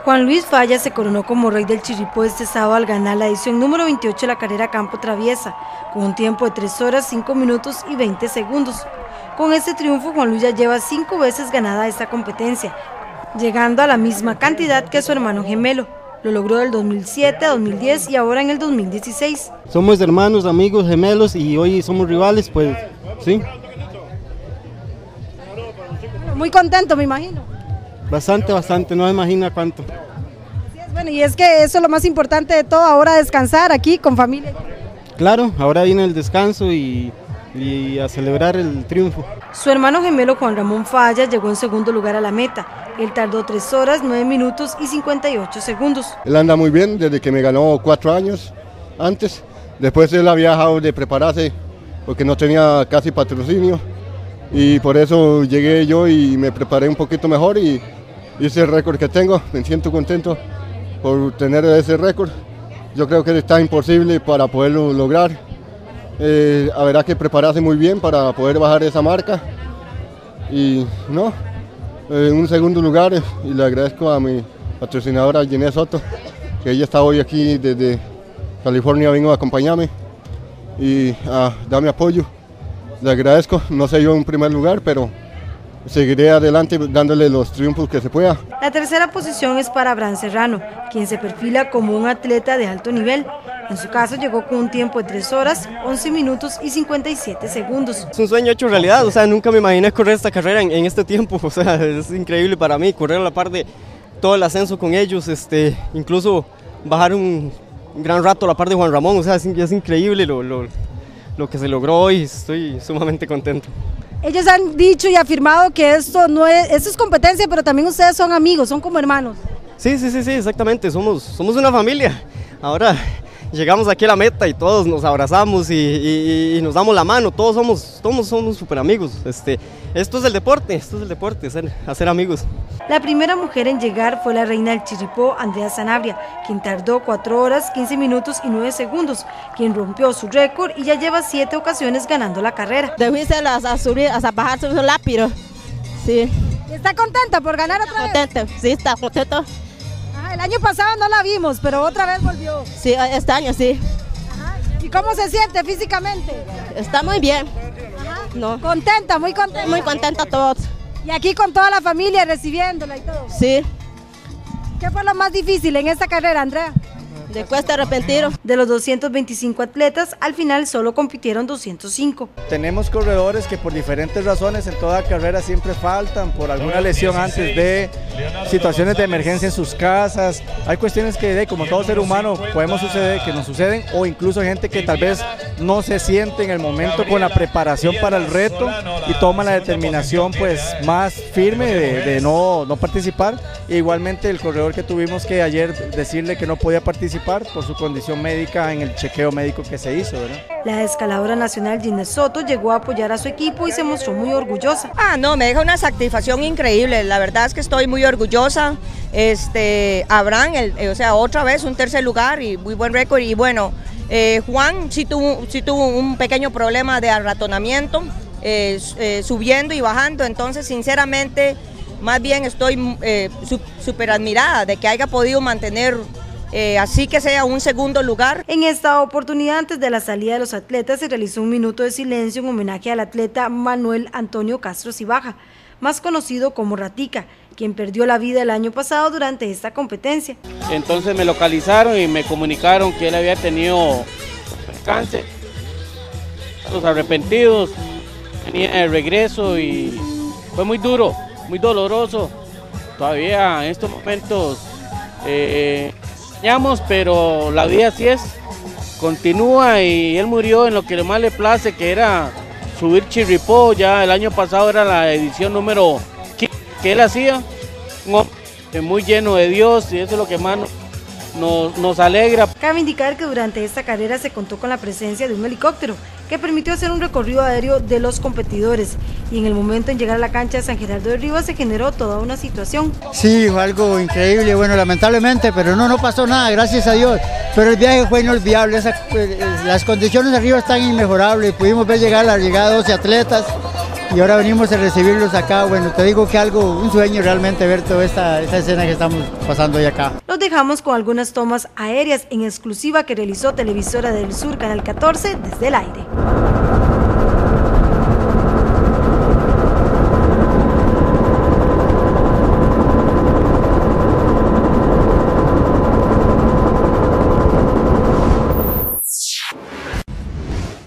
Juan Luis Falla se coronó como rey del Chirripó este sábado al ganar la edición número 28 de la carrera Campo Traviesa, con un tiempo de 3 horas, 5 minutos y 20 segundos. Con este triunfo, Juan Luis ya lleva 5 veces ganada esta competencia, llegando a la misma cantidad que su hermano gemelo. Lo logró del 2007, 2010 y ahora en el 2016. Somos hermanos, amigos, gemelos y hoy somos rivales, pues sí. Muy contento, me imagino. Bastante, no me imagina cuánto. Bueno, y es que eso es lo más importante de todo, ahora descansar aquí con familia. Claro, ahora viene el descanso y a celebrar el triunfo. Su hermano gemelo Juan Ramón Falla llegó en segundo lugar a la meta. Él tardó 3 horas, 9 minutos y 58 segundos. Él anda muy bien desde que me ganó 4 años antes. Después él había dejado de prepararse porque no tenía casi patrocinio. Y por eso llegué yo y me preparé un poquito mejor y hice el récord que tengo. Me siento contento por tener ese récord. Yo creo que está imposible para poderlo lograr. Habrá que prepararse muy bien para poder bajar esa marca. Y no, en un segundo lugar, y le agradezco a mi patrocinadora Ginés Soto, que ella está hoy aquí desde California, vino a acompañarme y a darme apoyo. Le agradezco, no sé yo en primer lugar, pero seguiré adelante dándole los triunfos que se pueda. La tercera posición es para Abraham Serrano, quien se perfila como un atleta de alto nivel. En su caso llegó con un tiempo de 3 horas, 11 minutos y 57 segundos. Es un sueño hecho realidad, o sea, nunca me imaginé correr esta carrera en este tiempo, o sea, es increíble para mí, correr a la par de todo el ascenso con ellos, incluso bajar un gran rato a la par de Juan Ramón, o sea, es increíble lo que se logró hoy, estoy sumamente contento. Ellos han dicho y afirmado que esto es competencia, pero también ustedes son amigos, son como hermanos. Sí, exactamente, somos una familia. Ahora llegamos aquí a la meta y todos nos abrazamos y nos damos la mano, todos somos súper amigos. Esto es el deporte, hacer amigos. La primera mujer en llegar fue la reina del Chirripó, Andrea Sanabria, quien tardó 4 horas, 15 minutos y 9 segundos, quien rompió su récord y ya lleva 7 ocasiones ganando la carrera. Debí a bajar su lápido, sí. ¿Está contenta por ganar otra vez? Contenta, sí, está contenta. El año pasado no la vimos, pero otra vez volvió. Sí, este año sí. Ajá. ¿Y cómo se siente físicamente? Está muy bien. Ajá. No. ¿Contenta, muy contenta? Muy contenta todos. ¿Y aquí con toda la familia recibiéndola y todo? Sí. ¿Qué fue lo más difícil en esta carrera, Andrea? Después de arrepentir. De los 225 atletas, al final solo compitieron 205. Tenemos corredores que por diferentes razones en toda carrera siempre faltan, por alguna lesión antes de, situaciones de emergencia en sus casas. Hay cuestiones que como todo ser humano podemos suceder, que nos suceden, o incluso gente que tal vez no se siente en el momento con la preparación para el reto y toma la determinación pues más firme de no participar. E igualmente el corredor que tuvimos que ayer decirle que no podía participar por su condición médica en el chequeo médico que se hizo, ¿verdad? La escaladora nacional Ginés Soto llegó a apoyar a su equipo y se mostró muy orgullosa. No, me deja una satisfacción increíble, la verdad es que estoy muy orgullosa. Abraham, otra vez un tercer lugar y muy buen récord, y bueno, Juan sí tuvo un pequeño problema de arratonamiento, subiendo y bajando, entonces sinceramente más bien estoy súper admirada de que haya podido mantener así que sea un segundo lugar. En esta oportunidad, antes de la salida de los atletas, se realizó un minuto de silencio en homenaje al atleta Manuel Antonio Castro Cibaja, más conocido como Ratica, quien perdió la vida el año pasado durante esta competencia. Entonces me localizaron y me comunicaron que él había tenido cáncer. Los arrepentidos, venía de regreso y fue muy duro, muy doloroso. Todavía en estos momentos pero la vida así es, continúa, y él murió en lo que más le place, que era subir Chirripó. Ya el año pasado era la edición número 15 que él hacía, un hombre muy lleno de Dios, y eso es lo que más nos alegra. Cabe indicar que durante esta carrera se contó con la presencia de un helicóptero que permitió hacer un recorrido aéreo de los competidores, y en el momento en llegar a la cancha de San Gerardo de Rivas se generó toda una situación. Sí, fue algo increíble, bueno, lamentablemente, pero no pasó nada, gracias a Dios, pero el viaje fue inolvidable. Las condiciones arriba están inmejorables, pudimos ver llegar la llegada de 12 atletas, y ahora venimos a recibirlos acá. Bueno, te digo que un sueño realmente ver toda esta escena que estamos pasando hoy acá. Los dejamos con algunas tomas aéreas en exclusiva que realizó Televisora del Sur, Canal 14, desde el aire.